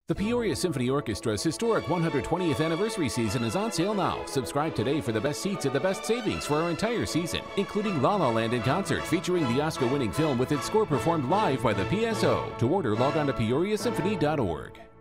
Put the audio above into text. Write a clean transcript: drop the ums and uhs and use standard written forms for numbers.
The Peoria Symphony Orchestra's historic 120th anniversary season is on sale now. Subscribe today for the best seats at the best savings for our entire season, including La La Land in concert, featuring the Oscar-winning film with its score performed live by the PSO. To order, log on to peoriasymphony.org.